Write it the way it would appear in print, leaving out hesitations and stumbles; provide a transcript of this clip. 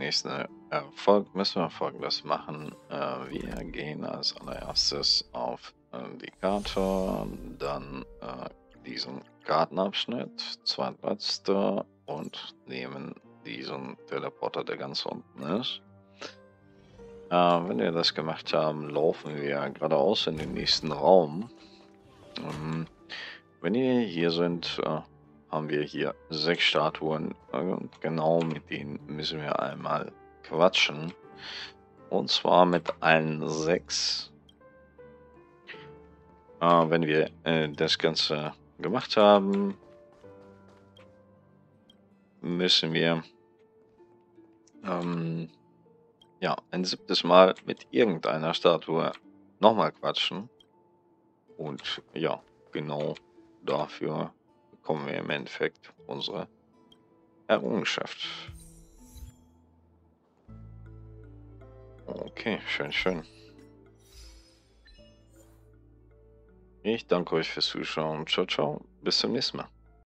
nächsten Erfolg müssen wir Folgendes machen. Wir gehen als allererstes auf die Karte, dann diesen Kartenabschnitt, zweitletzter, und nehmen diesen Teleporter, der ganz unten ist. Wenn wir das gemacht haben, laufen wir geradeaus in den nächsten Raum. Wenn wir hier sind, haben wir hier 6 Statuen. Genau mit denen müssen wir einmal quatschen. Und zwar mit allen 6. Wenn wir das Ganze gemacht haben, müssen wir ja, ein 7. Mal mit irgendeiner Statue nochmal quatschen. Und ja, genau dafür bekommen wir im Endeffekt unsere Errungenschaft. Okay, schön, schön. Ich danke euch fürs Zuschauen. Ciao, ciao. Bis zum nächsten Mal.